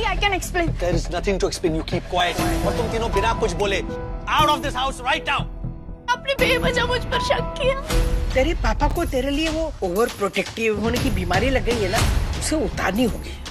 I can explain. There is nothing to explain. You keep quiet. और तुम तीनों बिना कुछ बोले out of this house right now. आपने बेवजह मुझ पर शक किया। तेरे पापा को तेरे लिए वो ओवर प्रोटेक्टिव होने की बीमारी लग गई है ना, उसे उतारनी होगी।